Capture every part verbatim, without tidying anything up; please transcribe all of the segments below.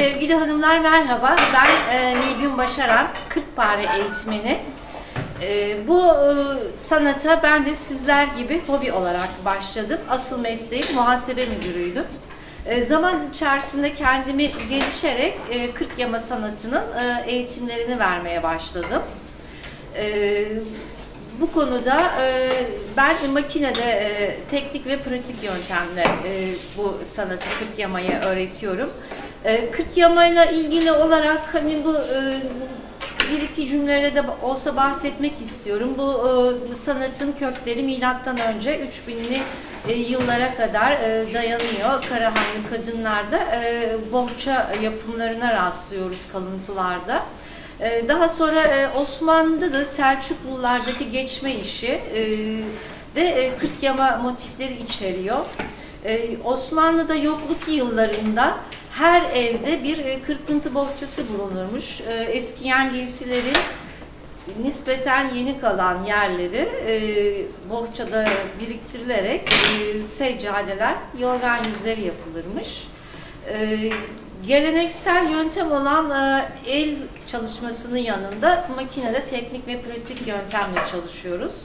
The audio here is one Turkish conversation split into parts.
Sevgili hanımlar merhaba, ben e, Nilgün Başaran, kırkpare eğitmeni. E, bu e, sanata ben de sizler gibi hobi olarak başladım. Asıl mesleğim muhasebe müdürüydüm. E, zaman içerisinde kendimi gelişerek e, kırk yama sanatının e, eğitimlerini vermeye başladım. E, bu konuda e, ben makinede e, teknik ve pratik yöntemle e, bu sanatı kırk yamayı öğretiyorum. kırk yamayla ilgili olarak hani bu bir iki cümleyle de olsa bahsetmek istiyorum. Bu sanatın kökleri milattan önce üç binli yıllara kadar dayanıyor. Karahanlı kadınlarda bohça yapımlarına rastlıyoruz kalıntılarda. Daha sonra Osmanlı'da da Selçuklulardaki geçme işi de kırk yama motifleri içeriyor. Osmanlı'da yokluk yıllarında her evde bir kırpıntı bohçası bulunurmuş. Eskiyen giysilerin nispeten yeni kalan yerleri bohçada biriktirilerek seccadeler, yorgan yüzleri yapılırmış. Geleneksel yöntem olan el çalışmasının yanında makinede teknik ve pratik yöntemle çalışıyoruz.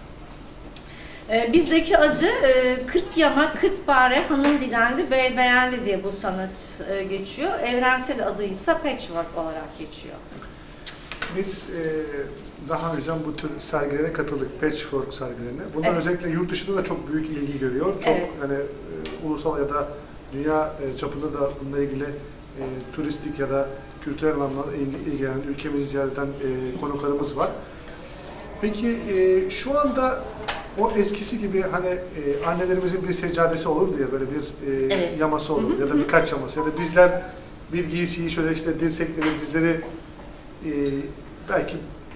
Bizdeki adı kırk yama, kırkpare, hanım dilendi, bey beğendi diye bu sanat geçiyor. Evrensel adı ise patchwork olarak geçiyor. Biz daha önce bu tür sergilere katıldık, patchwork sergilerine. Bunlar evet. Özellikle yurt dışında da çok büyük ilgi görüyor. Çok evet. Yani ulusal ya da dünya çapında da bununla ilgili e, turistik ya da kültürel anlamda ilgilenen, ülkemizi ziyaret eden e, konuklarımız var. Peki e, şu anda o eskisi gibi hani e, annelerimizin bir seccadesi olur diye böyle bir e, evet. yaması olur ya da birkaç yaması ya da bizler bir giysiyi şöyle işte dirsekleri, dizleri e, belki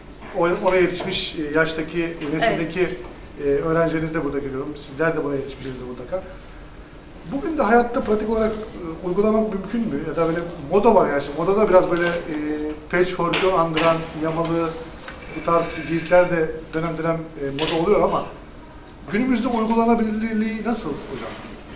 ona yetişmiş e, yaştaki, nesildeki evet. e, öğrencileriniz de burada görüyorum. Sizler de buna yetişmişsiniz mutlaka. Bugün de hayatta pratik olarak e, uygulamak mümkün mü? Ya da böyle moda var yani. Modada biraz böyle e, patchwork'u andıran yamalı bu tarz giysiler de dönem dönem e, moda oluyor ama günümüzde uygulanabilirliği nasıl hocam?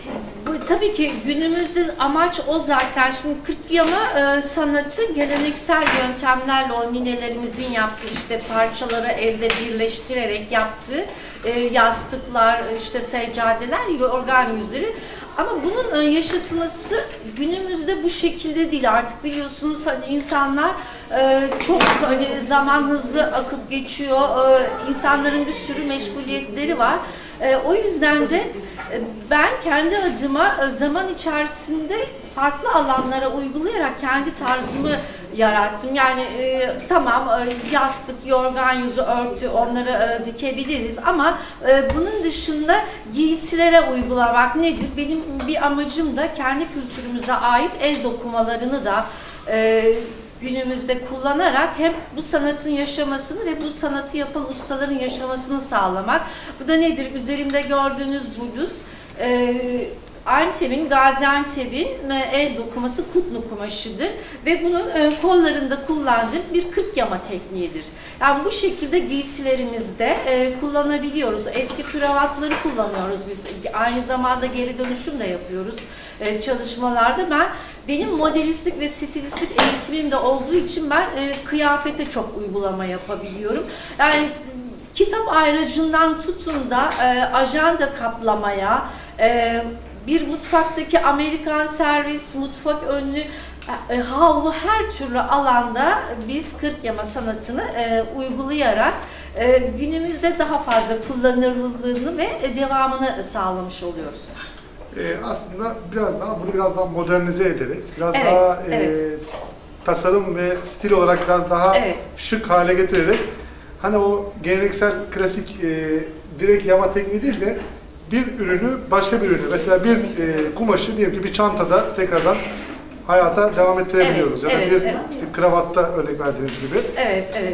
Bu, tabii ki günümüzde amaç o zaten. Şimdi kırk yama e, sanatı geleneksel yöntemlerle o ninelerimizin yaptığı işte parçaları elde birleştirerek yaptığı e, yastıklar, işte seccadeler, yorgan yüzleri. Ama bunun yaşatılması günümüzde bu şekilde değil. Artık biliyorsunuz hani insanlar e, çok hani zaman hızlı akıp geçiyor. E, insanların bir sürü meşguliyetleri var. E, o yüzden de e, ben kendi adıma e, zaman içerisinde farklı alanlara uygulayarak kendi tarzımı yarattım. Yani e, tamam e, yastık, yorgan yüzü, örtü onları e, dikebiliriz ama e, bunun dışında giysilere uygulamak nedir? Benim bir amacım da kendi kültürümüze ait el dokumalarını da e, günümüzde kullanarak hem bu sanatın yaşamasını ve bu sanatı yapan ustaların yaşamasını sağlamak. Bu da nedir? Üzerimde gördüğünüz bluz e, Antep'in, Gaziantep'in el dokuması kutlu kumaşıdır ve bunun e, kollarında kullandığım bir kırk yama tekniğidir. Yani bu şekilde giysilerimizde e, kullanabiliyoruz. Eski kravatları kullanıyoruz biz. Aynı zamanda geri dönüşüm de yapıyoruz e, çalışmalarda. Ben benim modelistlik ve stilistlik eğitimim de olduğu için ben e, kıyafete çok uygulama yapabiliyorum. Yani kitap ayracından tutun da e, ajanda kaplamaya, e, bir mutfaktaki Amerikan servis, mutfak önlü, e, havlu her türlü alanda biz kırk yama sanatını e, uygulayarak e, günümüzde daha fazla kullanılırlığını ve devamını sağlamış oluyoruz. Ee, aslında biraz daha bunu biraz daha modernize ederek, biraz evet, daha e, evet. tasarım ve stil olarak biraz daha evet. şık hale getirerek hani o geleneksel klasik e, direkt yama tekniği değil de bir ürünü başka bir ürünü, mesela bir e, kumaşı diyelim ki bir çantada tekrardan hayata devam ettirebiliyoruz. Evet, ya da evet, bir evet. işte kravatta örnek verdiğiniz gibi. Evet, evet.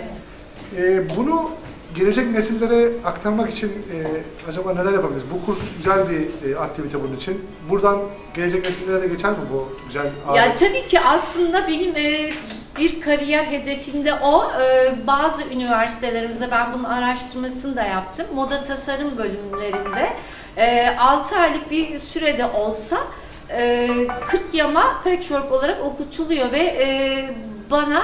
E, bunu gelecek nesillere aktarmak için e, acaba neler yapabiliriz? Bu kurs güzel bir e, aktivite bunun için. Buradan gelecek nesillere de geçer mi bu güzel alet? Ya tabii ki aslında benim e, bir kariyer hedefimde o. E, bazı üniversitelerimizde ben bunun araştırmasını da yaptım. Moda tasarım bölümlerinde e, altı aylık bir sürede olsa e, kırk yama patchwork olarak okutuluyor ve e, bana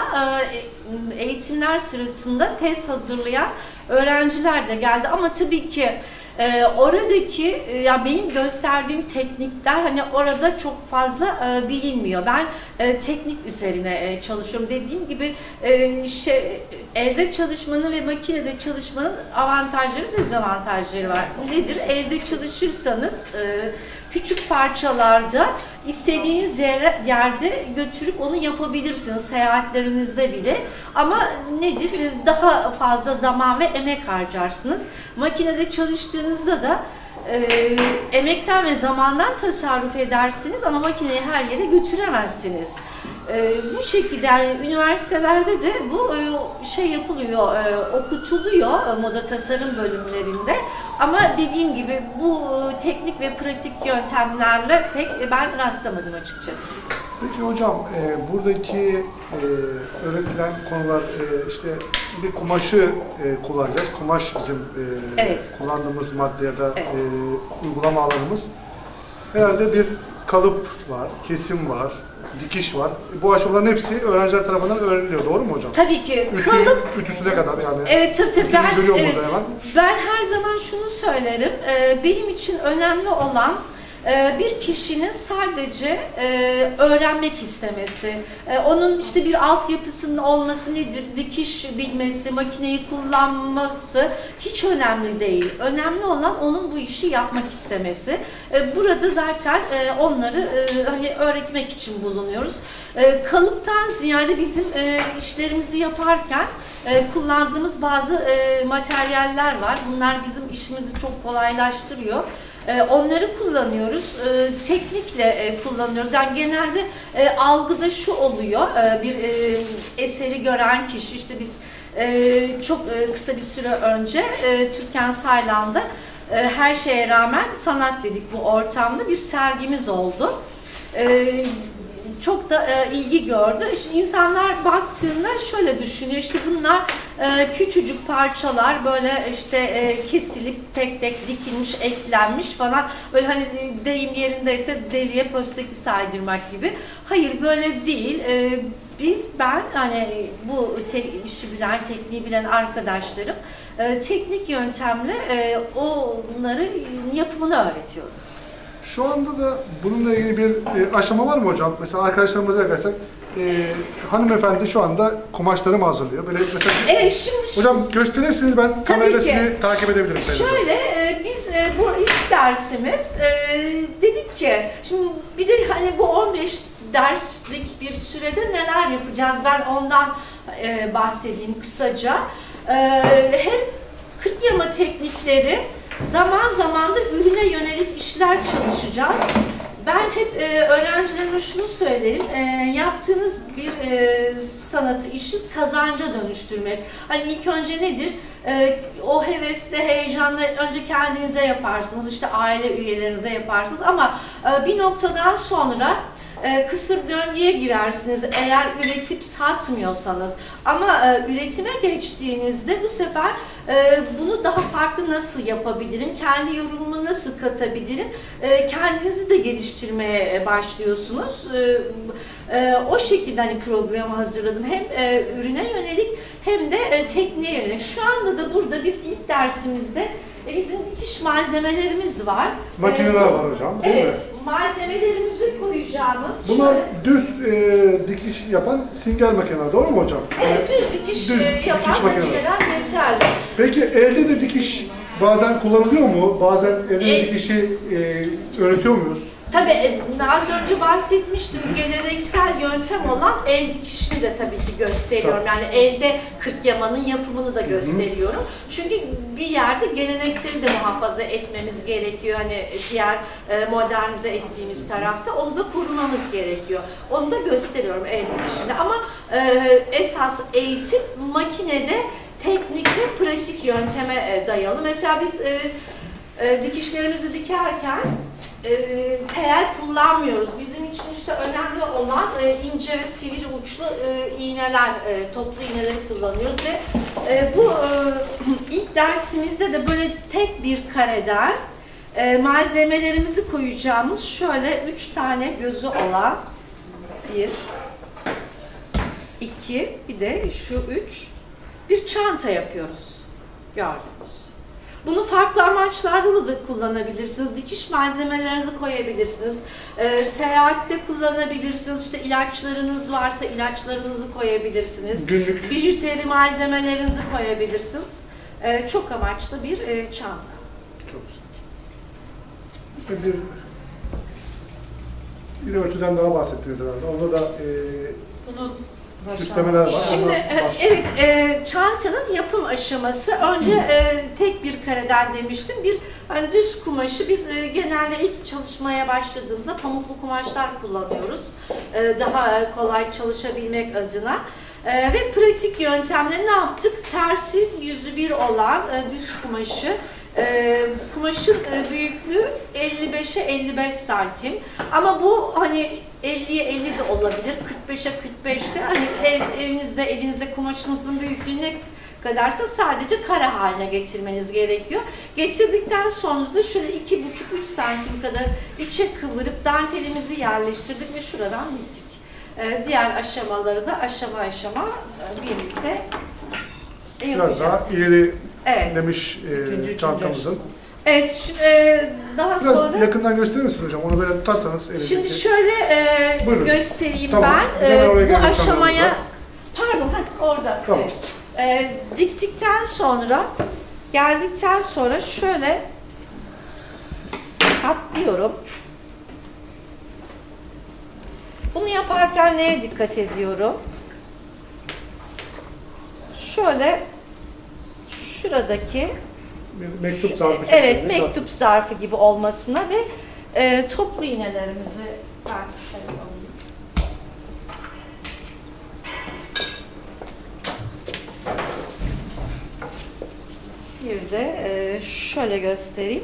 e, eğitimler sırasında tez hazırlayan öğrenciler de geldi ama tabii ki e, oradaki e, ya benim gösterdiğim teknikler hani orada çok fazla e, bilinmiyor. Ben e, teknik üzerine e, çalışıyorum. Dediğim gibi e, şey, evde çalışmanın ve makinede çalışmanın avantajları, dezavantajları var. Nedir? Evde çalışırsanız e, küçük parçalarda istediğiniz yere, yerde götürüp onu yapabilirsiniz seyahatlerinizde bile. Ama nedir? Daha fazla zaman ve emek harcarsınız. Makinede çalıştığınızda da e, emekten ve zamandan tasarruf edersiniz ama makineyi her yere götüremezsiniz. Ee, bu şekilde yani üniversitelerde de bu e, şey yapılıyor, e, okutuluyor e, moda tasarım bölümlerinde. Ama dediğim gibi bu e, teknik ve pratik yöntemlerle pek ben rastlamadım açıkçası. Peki hocam, e, buradaki e, öğretilen konular e, işte bir kumaşı e, kullanacağız. Kumaş bizim e, evet. kullandığımız madde ya da evet. e, uygulama alanımız. Herhalde bir kalıp var, kesim var, dikiş var. Bu aşamaların hepsi öğrenciler tarafından öğreniliyor. Doğru mu hocam? Tabii ki. Ütü, kalıp ütüsüne kadar yani. Evet, tabii. Ben, evet, hemen. ben her zaman şunu söylerim. Ee, benim için önemli olan e, bir kişinin sadece e, öğrenmek istemesi. E, onun işte bir altyapısının olması nedir? Dikiş bilmesi, makineyi kullanması hiç önemli değil. Önemli olan onun bu işi yapmak istemesi. E, burada zaten e, onları e, hani öğretmek için bulunuyoruz. E, kalıptan ziyade bizim e, işlerimizi yaparken e, kullandığımız bazı e, materyaller var. Bunlar bizim işimizi çok kolaylaştırıyor. E, onları kullanıyoruz. E, teknikle e, kullanıyoruz. Yani genelde e, algıda şu oluyor. E, bir e, eseri gören kişi, işte biz e, çok e, kısa bir süre önce e, Türkan Saylan'da e, her şeye rağmen sanat dedik bu ortamda bir sergimiz oldu. E, çok da e, ilgi gördü. İşte insanlar baktığında şöyle düşünüyor, işte bunlar e, küçücük parçalar böyle işte e, kesilip tek tek dikilmiş, eklenmiş falan, böyle hani deyim yerindeyse deliye postaki saydırmak gibi. Hayır, böyle değil. E, biz, ben hani bu te işi bilen, tekniği bilen arkadaşlarım e, teknik yöntemle e, onları yapımını öğretiyorum. Şu anda da bununla ilgili bir e, aşama var mı hocam? Mesela arkadaşlarımıza yaklaşsak, e, hanımefendi şu anda kumaşlarımı hazırlıyor. Böyle mesela, evet, şimdi hocam gösterirseniz ben kamerayla sizi takip edebilirim. Şöyle, e, biz e, bu ilk dersimiz e, dedik ki, şimdi bir de hani bu on beş derslik bir sürede neler yapacağız, ben ondan e, bahsedeyim kısaca. E, hem kırk yama teknikleri, zaman zaman da ürüne yönelik işler çalışacağız. Ben hep e, öğrencilerime şunu söylerim, e, yaptığınız bir e, sanatı, işi kazanca dönüştürmek. Hani ilk önce nedir? E, o hevesle, heyecanla önce kendinize yaparsınız, işte aile üyelerinize yaparsınız ama e, bir noktadan sonra E, kısır döngüye girersiniz eğer üretip satmıyorsanız. Ama e, üretime geçtiğinizde bu sefer e, bunu daha farklı nasıl yapabilirim, kendi yorumumu nasıl katabilirim, e, kendinizi de geliştirmeye başlıyorsunuz. E, e, o şekilde hani programı hazırladım. Hem e, ürüne yönelik hem de e, tekniğe yönelik. Şu anda da burada biz ilk dersimizde E, bizim dikiş malzemelerimiz var. Makineler ee, var hocam, değil evet, mi? Malzemelerimizi koyacağımız. Bunlar şöyle, düz e, dikiş yapan sünger makineler, doğru mu hocam? Evet, düz dikiş, düz e, yapan dikiş makineler yeterli. Peki elde de dikiş bazen kullanılıyor mu? Bazen elde e, dikişi e, öğretiyor muyuz? Tabii, az önce bahsetmiştim, geleneksel yöntem olan el dikişini de tabii ki gösteriyorum. Yani elde kırk yamanın yapımını da gösteriyorum. Hı hı. Çünkü bir yerde gelenekseli de muhafaza etmemiz gerekiyor. Hani diğer e, modernize ettiğimiz tarafta onu da korumamız gerekiyor. Onu da gösteriyorum el dikişinde. Ama e, esas eğitim makinede teknik ve pratik yönteme e, dayalı. Mesela biz e, e, dikişlerimizi dikerken E, tel kullanmıyoruz. Bizim için işte önemli olan e, ince ve sivri uçlu e, iğneler, e, toplu iğneleri kullanıyoruz ve e, bu e, ilk dersimizde de böyle tek bir kareden E, malzemelerimizi koyacağımız şöyle üç tane gözü olan bir, iki, bir de şu üç bir çanta yapıyoruz. Gördünüz. Bunu farklı amaçlarda da kullanabilirsiniz. Dikiş malzemelerinizi koyabilirsiniz. E, seyahatte kullanabilirsiniz. İşte ilaçlarınız varsa ilaçlarınızı koyabilirsiniz. Günlük. Bijuteri malzemelerinizi koyabilirsiniz. E, çok amaçlı bir e, çanta. Çok güzel. Bir, bir örtüden daha bahsettiniz herhalde. Onda da e, Bunu süslemeler var. Şimdi Ondan e, bahsettiniz. evet e, çantanın yapım aşaması önce e, tek bir kareden demiştim. Bir hani düz kumaşı biz e, genelde ilk çalışmaya başladığımızda pamuklu kumaşlar kullanıyoruz. E, daha e, kolay çalışabilmek adına. E, ve pratik yöntemle ne yaptık? Tersi yüzü bir olan e, düz kumaşı e, kumaşın e, büyüklüğü elli beşe elli beş santim. Ama bu hani elliye elli de olabilir, kırk beşe kırk beşte hani ev, evinizde elinizde kumaşınızın büyüklüğü ne kadarsa sadece kare haline getirmeniz gerekiyor. Getirdikten sonra da şöyle iki buçuk üç santim kadar içe kıvırıp dantelimizi yerleştirdik ve şuradan bittik. Ee, diğer aşamaları da aşama aşama e, birlikte yapacağız. Biraz daha ileri evet. demiş e, çantamızın. Evet, şimdi, e, daha Biraz sonra... yakından gösterir misiniz hocam? Onu böyle tutarsanız elinizdeki. Şimdi şöyle e, göstereyim tamam. ben. E, bu aşamaya... kameramıza. Pardon, heh, orada. Tamam. Evet. E, diktikten sonra, geldikten sonra şöyle katlıyorum. Bunu yaparken neye dikkat ediyorum? Şöyle şuradaki Bir mektup zarfı. evet, mektup zarfı gibi olmasına ve e, toplu iğnelerimizi ben alayım. Bir de e, şöyle göstereyim.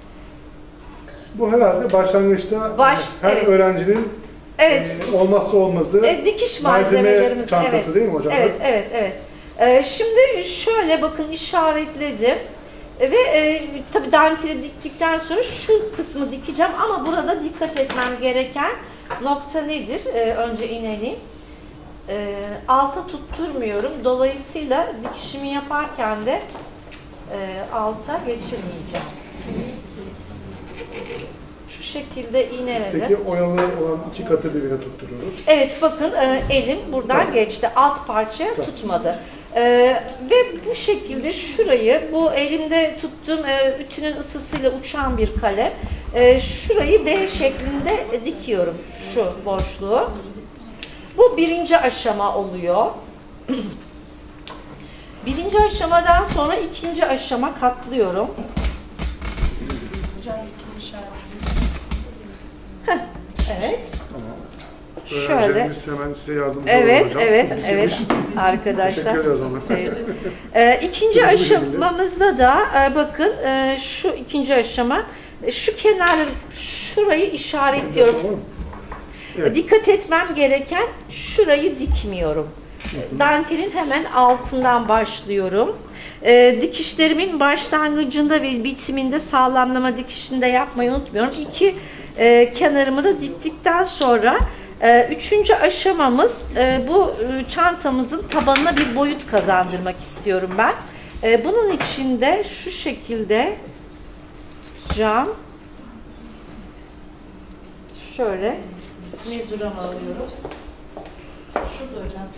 Bu herhalde başlangıçta Baş, her evet. öğrencinin Evet. e, olmazsa olmazı E, dikiş malzeme malzemelerimiz. çantası Evet. değil mi hocam? Evet, evet, evet. E, şimdi şöyle bakın işaretledim. E, ve e, tabii danteli diktikten sonra şu kısmı dikeceğim ama burada dikkat etmem gereken nokta nedir? E, önce inelim. E, alta tutturmuyorum. Dolayısıyla dikişimi yaparken de e, alta geçirmeyeceğim. Şu şekilde iğneledim. Peki oyalı olan iki katı dibine tutturuyoruz. Evet bakın e, elim buradan Tamam. geçti. Alt parçaya Tamam. tutmadı. E, ve bu şekilde şurayı, bu elimde tuttuğum e, ütünün ısısıyla uçan bir kalem. E, şurayı B şeklinde dikiyorum. Şu boşluğu. Bu birinci aşama oluyor. Birinci aşamadan sonra ikinci aşama katlıyorum. Heh, evet. Tamam. Şöyle. Öğrencilerimiz hemen size yardımcı Evet, olur hocam. evet, İstemiş. evet arkadaşlar. Teşekkür ederiz ona. Evet. Ee, ikinci Hızlı bir aşamamızda da e, bakın e, şu ikinci aşama e, şu kenar şurayı işaretliyorum. Tamam. Evet. Dikkat etmem gereken şurayı dikmiyorum. Dantelin hemen altından başlıyorum. E, dikişlerimin başlangıcında ve bitiminde sağlamlama dikişinde yapmayı unutmuyorum. İki e, kenarımı da diktikten sonra e, üçüncü aşamamız e, bu e, çantamızın tabanına bir boyut kazandırmak istiyorum ben. E, bunun için de şu şekilde tutacağım. Şöyle mezuramı alıyorum. Şurada hocam.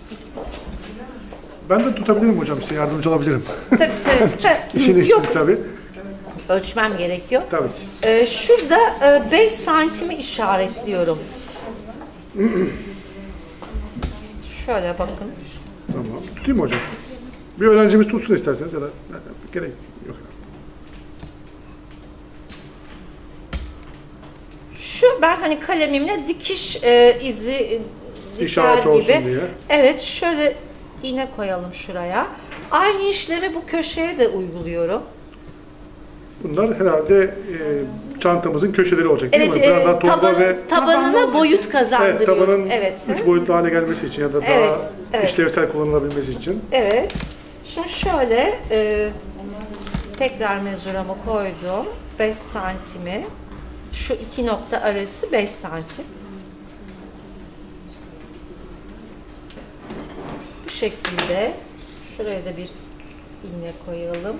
Ben de tutabilirim hocam, size yardımcı olabilirim. Tabii tabii. İşin Yok, işimiz tabii. ölçmem gerekiyor. Tabii. Ee, şurada e, beş santimi işaretliyorum. Şöyle bakın. Tamam. Tutayım mı hocam? Bir öğrencimiz tutsun isterseniz ya da gerek yok. Şu ben hani kalemimle dikiş e, izi e, diker İşaret olsun gibi. diye. Evet, şöyle iğne koyalım şuraya. Aynı işlemi bu köşeye de uyguluyorum. Bunlar herhalde e, çantamızın köşeleri olacak değil Evet, mi? Biraz e, daha torba taban, ve tabanına boyut evet, kazandırıyorum. tabanın Evet. üç boyutlu hale gelmesi için ya da daha Evet, evet. işlevsel kullanılabilmesi için. Evet. Şimdi şöyle e, tekrar mezuramı koydum. beş santimi. Şu iki nokta arası beş santim. Bu şekilde. Şuraya da bir iğne koyalım.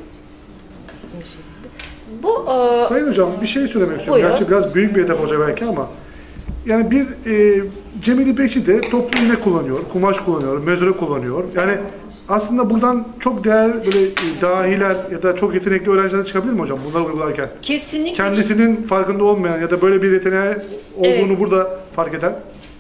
Bu e, Sayın hocam bir şey söylemek istiyorum. Buyurun. Gerçi biraz büyük bir hedef olacak belki ama yani bir e, Cemil İpekçi de toplu iğne kullanıyor, kumaş kullanıyor, mezure kullanıyor. Yani aslında buradan çok değerli böyle e, dahiler ya da çok yetenekli öğrenciler çıkabilir mi hocam bunları uygularken? kesinlikle Kendisinin farkında olmayan ya da böyle bir yeteneği olduğunu Evet. burada fark eden.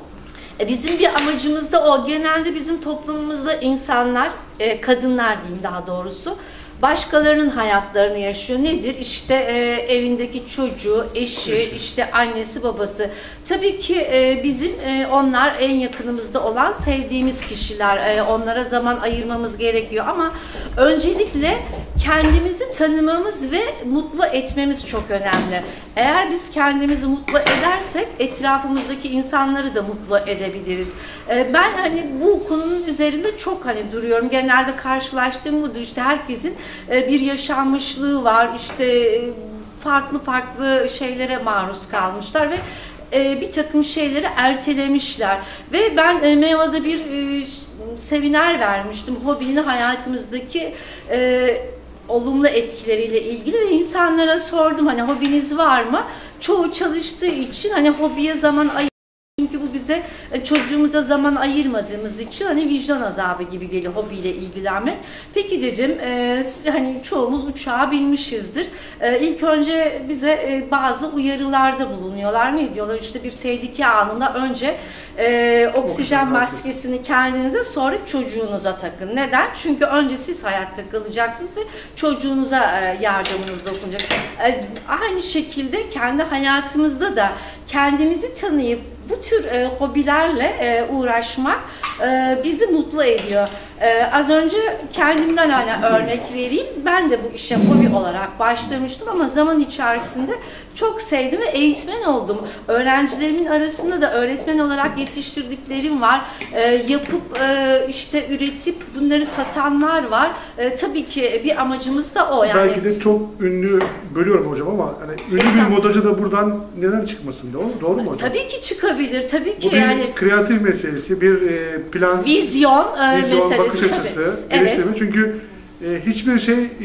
E, bizim bir amacımız da o. Genelde bizim toplumumuzda insanlar, e, kadınlar diyeyim daha doğrusu, başkalarının hayatlarını yaşıyor. Nedir? İşte e, evindeki çocuğu, eşi, Eşi. işte annesi, babası. Tabii ki e, bizim e, onlar en yakınımızda olan sevdiğimiz kişiler. E, onlara zaman ayırmamız gerekiyor ama öncelikle kendimizi tanımamız ve mutlu etmemiz çok önemli. Eğer biz kendimizi mutlu edersek etrafımızdaki insanları da mutlu edebiliriz. E, ben hani bu konunun üzerinde çok hani duruyorum. Genelde karşılaştığım budur. İşte herkesin e, bir yaşanmışlığı var. İşte e, farklı farklı şeylere maruz kalmışlar ve e, bir takım şeyleri ertelemişler. Ve ben e, Meva'da bir e, seminer vermiştim. Hobinin hayatımızdaki e, olumlu etkileriyle ilgili ve insanlara sordum hani hobiniz var mı? Çoğu çalıştığı için hani hobiye zaman ayır. Çünkü bu bize çocuğumuza zaman ayırmadığımız için hani vicdan azabı gibi geliyor hobiyle ilgilenmek. Peki dedim e, hani çoğumuz uçağa binmişizdir. E, ilk önce bize e, bazı uyarılarda bulunuyorlar. Ne diyorlar? İşte bir tehlike anında önce e, oksijen maskesini kendinize sonra çocuğunuza takın. Neden? Çünkü önce siz hayatta kalacaksınız ve çocuğunuza e, yardımınız dokunacak. E, aynı şekilde kendi hayatımızda da kendimizi tanıyıp bu tür e, hobilerle e, uğraşmak e, bizi mutlu ediyor. E, az önce kendimden hani örnek vereyim. Ben de bu işe hobi olarak başlamıştım ama zaman içerisinde çok sevdim ve eğitmen oldum. Öğrencilerimin arasında da öğretmen olarak yetiştirdiklerim var. E, yapıp e, işte üretip bunları satanlar var. E, tabii ki bir amacımız da o yani. Belki de çok ünlü, bölüyorum hocam ama hani ünlü bir modacı da buradan neden çıkmasın? Doğru, doğru mu hocam? Tabii ki çıkabilir. Tabii ki Bu bir yani kreatif meselesi, bir e, plan, vizyon, e, vizyon meselesi. bakış açısı, Tabii. geliştirme. Evet. Çünkü e, hiçbir şey e,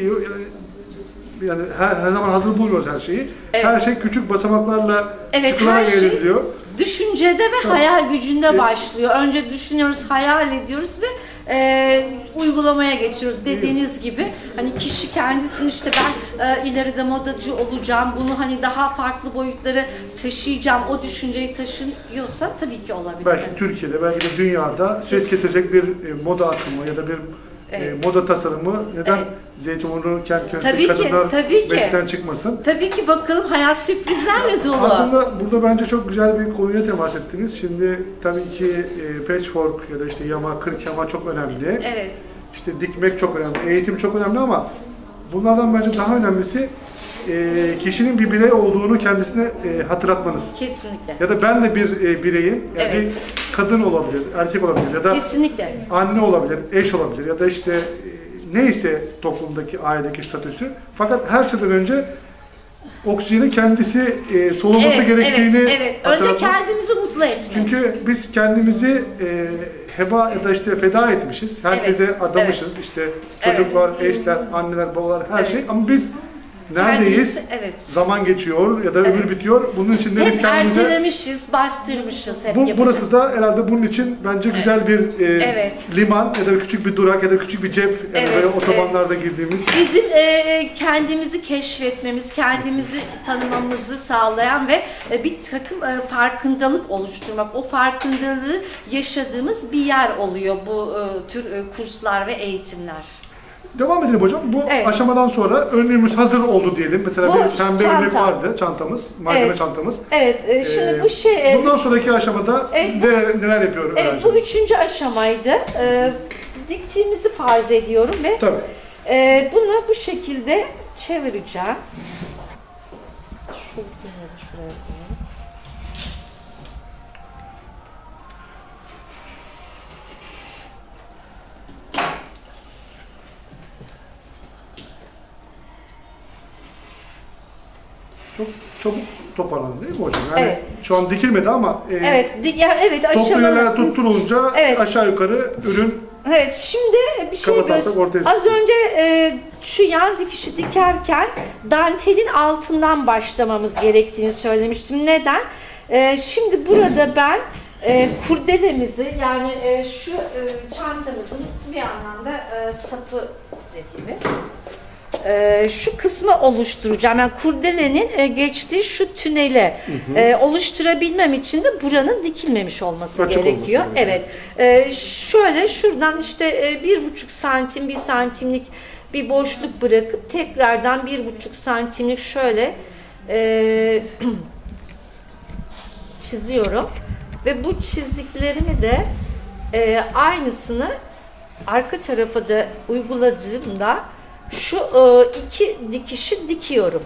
yani her, her zaman hazır bulmuyoruz her şeyi. Evet. Her şey küçük basamaklarla Evet, çıkılarak her şey elde ediliyor. düşüncede ve Tamam. hayal gücünde Evet. başlıyor. Önce düşünüyoruz, hayal ediyoruz ve e, uygulamaya geçiyoruz. Dediğiniz gibi hani kişi kendisini işte ben e, ileride modacı olacağım, bunu hani daha farklı boyutlara taşıyacağım, o düşünceyi taşıyorsa tabii ki olabilir. Belki Türkiye'de, belki de dünyada ses getirecek bir e, moda akımı ya da bir Evet. e, moda tasarımı neden Evet. Zeytinburnu kent Tabii köyündeki ki, kadınlar tabii ki. meclisten çıkmasın? Tabii ki bakalım hayat sürprizlerle dolu. Aslında burada bence çok güzel bir konuya temas ettiniz. Şimdi tabii ki e, patchwork ya da işte yama, kırk yama çok önemli. Evet. İşte dikmek çok önemli, eğitim çok önemli ama bunlardan bence daha önemlisi e, kişinin bir birey olduğunu kendisine e, hatırlatmanız. Kesinlikle. Ya da ben de bir e, bireyim, yani Evet. bir kadın olabilir, erkek olabilir ya da Kesinlikle. anne olabilir, eş olabilir ya da işte e, neyse toplumdaki, ailedeki statüsü. Fakat her şeyden önce oksijeni kendisi e, soluması Evet, gerektiğini evet, evet. Önce hatırlatmak. kendimizi mutlu etmek. Çünkü biz kendimizi e, heba ya da işte feda etmişiz. Herkese Evet, adamışız. İşte çocuklar, eşler, anneler, babalar her Evet. şey. Ama biz neredeyiz? Kendimizi- evet. Zaman geçiyor ya da ömür Evet. bitiyor. Bunun için de biz Hep kendimize... ertelemişiz, bastırmışız hep. Bu, yapacak. burası da herhalde bunun için bence güzel bir e, Evet. liman ya da küçük bir durak ya da küçük bir cep yani Evet, böyle otobanlarda girdiğimiz. Bizim e, kendimizi keşfetmemiz, kendimizi tanımamızı sağlayan ve e, bir takım e, farkındalık oluşturmak, o farkındalığı yaşadığımız bir yer oluyor bu e, tür e, kurslar ve eğitimler. Devam edelim hocam. Bu Evet. aşamadan sonra önlüğümüz hazır oldu diyelim. Mesela Bu bir pembe çanta. önlük vardı çantamız, malzeme Evet. çantamız. Evet, e, şimdi Ee, bu şey... e, Bundan sonraki aşamada Evet, bu- neler, neler yapıyor evet, öğrenci? bu üçüncü aşamaydı. E, diktiğimizi farz ediyorum ve Tabii. e, bunu bu şekilde çevireceğim. Şu, şuraya koyayım. Çok çabuk toparlandı değil mi hocam? Yani Evet. şu an dikilmedi ama e, Evet, di- ya, evet toplu aşamalı. yerlere tutturulunca Evet. aşağı yukarı ürün Evet, şimdi bir şey kapatarsak ortaya göster. Az çıkıyor. önce e, şu yan dikişi dikerken dantelin altından başlamamız gerektiğini söylemiştim. Neden? E, şimdi burada ben e, kurdelemizi, yani e, şu e, çantamızın bir anlamda e, sapı dediğimiz e, şu kısmı oluşturacağım. Yani kurdelenin e, geçtiği şu tüneli hı hı. E, oluşturabilmem için de buranın dikilmemiş olması Açık gerekiyor. olması Evet. E, şöyle şuradan işte e, bir buçuk santim, bir santimlik bir boşluk bırakıp tekrardan bir buçuk santimlik şöyle e, çiziyorum ve bu çizdiklerimi de e, aynısını arka tarafa da uyguladığımda şu e, iki dikişi dikiyorum.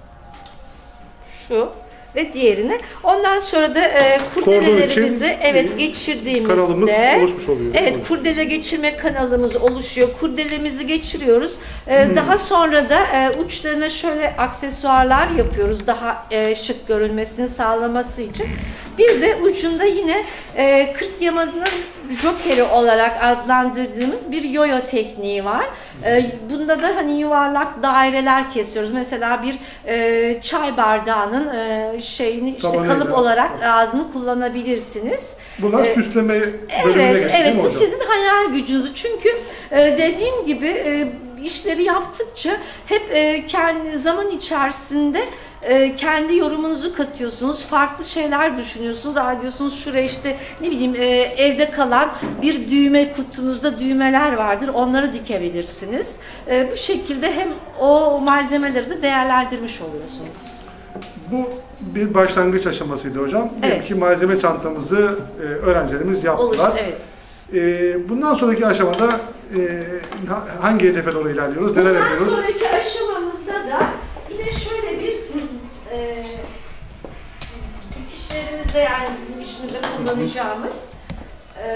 Şu ve diğerini. Ondan sonra da e, kurdelelerimizi evet geçirdiğimizde kanalımız oluşmuş oluyor. Evet, kurdele geçirme kanalımız oluşuyor. Kurdelemizi geçiriyoruz. E, hmm. Daha sonra da e, uçlarına şöyle aksesuarlar yapıyoruz. Daha e, şık görünmesini sağlaması için. Bir de ucunda yine e, kırk yamanın jokeri olarak adlandırdığımız bir yoyo tekniği var. E, bunda da hani yuvarlak daireler kesiyoruz. Mesela bir e, çay bardağının e, şeyini işte Tabanıyla. kalıp olarak ağzını kullanabilirsiniz. Bunlar e, süsleme bölümüne Evet, geçti, evet. Bu hocam? sizin hayal gücünüz. Çünkü e, dediğim gibi e, işleri yaptıkça hep e, kendi zaman içerisinde e, kendi yorumunuzu katıyorsunuz. Farklı şeyler düşünüyorsunuz. Aa diyorsunuz şuraya işte ne bileyim e, evde kalan bir düğme kutunuzda düğmeler vardır. Onları dikebilirsiniz. E, bu şekilde hem o malzemeleri de değerlendirmiş oluyorsunuz. Bu bir başlangıç aşamasıydı hocam. Evet. Ki malzeme çantamızı e, öğrencilerimiz yaptılar. Oluştu, evet. E, bundan sonraki aşamada e, hangi hedefe doğru ilerliyoruz? Neler Bundan yapıyoruz? sonraki aşamamızda da yine şöyle bir e, dikişlerimizde, yani bizim işimizde kullanacağımız e,